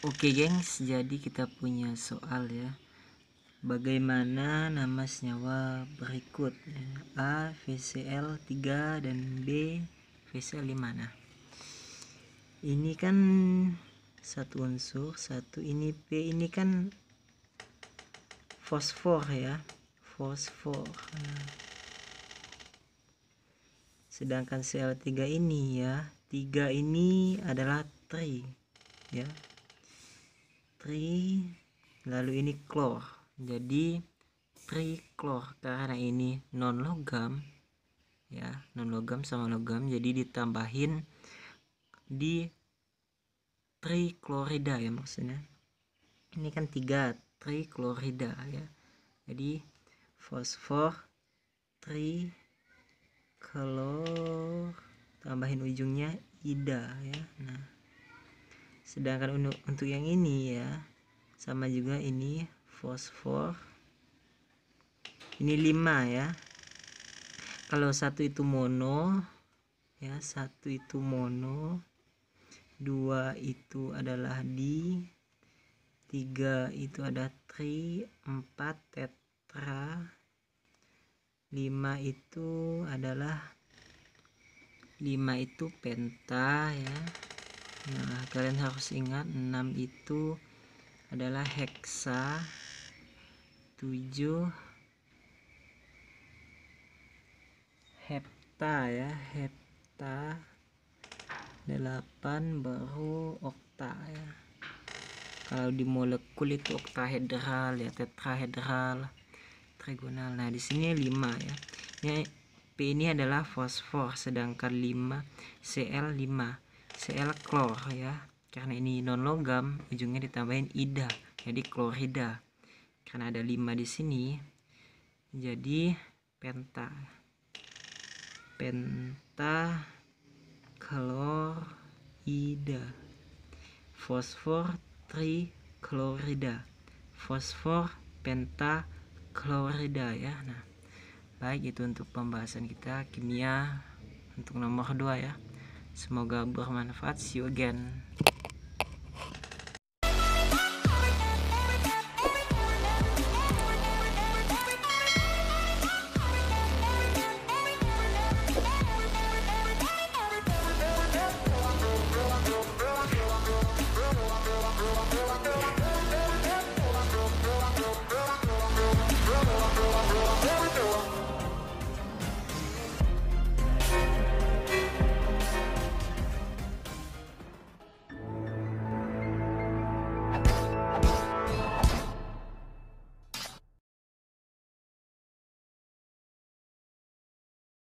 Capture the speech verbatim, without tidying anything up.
Oke gengs, jadi kita punya soal ya. Bagaimana nama senyawa berikut ya. A VCl tiga dan B VCl lima. Nah, ini kan satu unsur, satu ini P ini kan fosfor ya, fosfor. Nah, sedangkan C L tiga ini ya, tiga ini adalah tri ya. Tri, lalu ini klor, jadi triklor karena ini non logam ya, non logam sama logam, jadi ditambahin di triklorida ya, maksudnya ini kan tiga triklorida ya, jadi fosfor triklor tambahin ujungnya ida ya. Nah, sedangkan untuk yang ini ya sama juga, ini fosfor ini lima ya. Kalau satu itu mono ya, satu itu mono, dua itu adalah di, tiga itu ada tri, empat tetra, lima itu adalah lima itu penta ya. Nah, kalian harus ingat enam itu adalah heksa, tujuh hepta ya, hepta, delapan baru okta ya. Kalau di molekul itu oktahedral ya, tetrahedral, trigonal. Nah, di sini lima ya. Ini P ini adalah fosfor, sedangkan lima Cl lima, Cl klor ya. Karena ini non logam, ujungnya ditambahin ida, jadi klorida. Karena ada lima di sini, jadi penta. Penta klorida. Fosfor triklorida. Fosfor penta klorida ya. Nah, baik, itu untuk pembahasan kita kimia untuk nomor dua ya. Semoga bermanfaat. See you again.